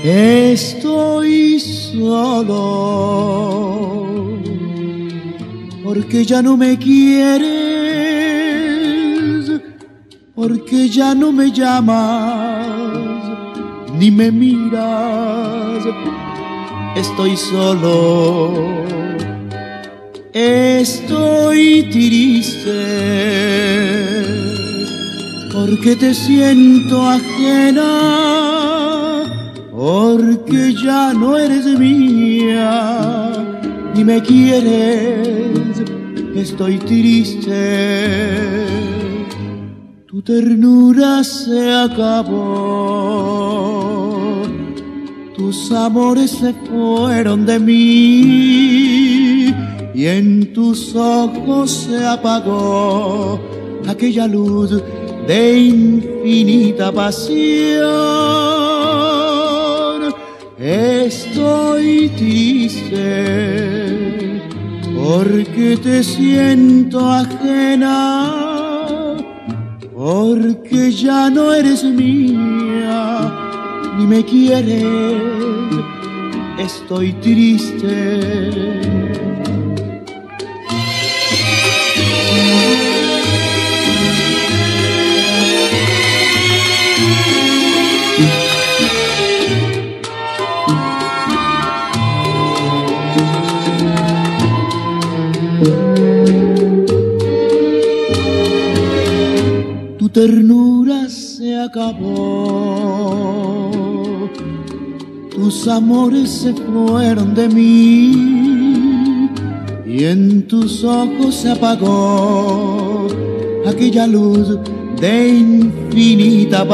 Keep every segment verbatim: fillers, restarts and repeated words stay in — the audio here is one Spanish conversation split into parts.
Estoy solo porque ya no me quieres, porque ya no me llamas ni me miras. Estoy solo, estoy triste porque te siento ajena, porque ya no eres mía ni me quieres. Estoy triste, tu ternura se acabó, tus amores se fueron de mí y en tus ojos se apagó aquella luz de infinita pasión. Estoy triste porque te siento ajena, porque ya no eres mía ni me quieres. Estoy triste. Tu ternura se acabó, tus amores se fueron de mí y en tus ojos se apagó aquella luz de infinita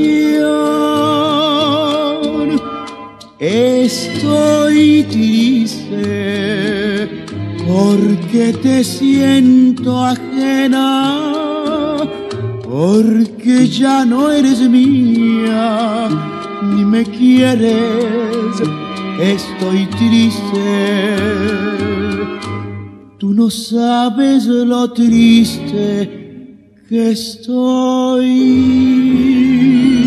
pasión. Estoy triste porque te siento ajena, porque ya no eres mía ni me quieres. Estoy triste, tú no sabes lo triste que estoy.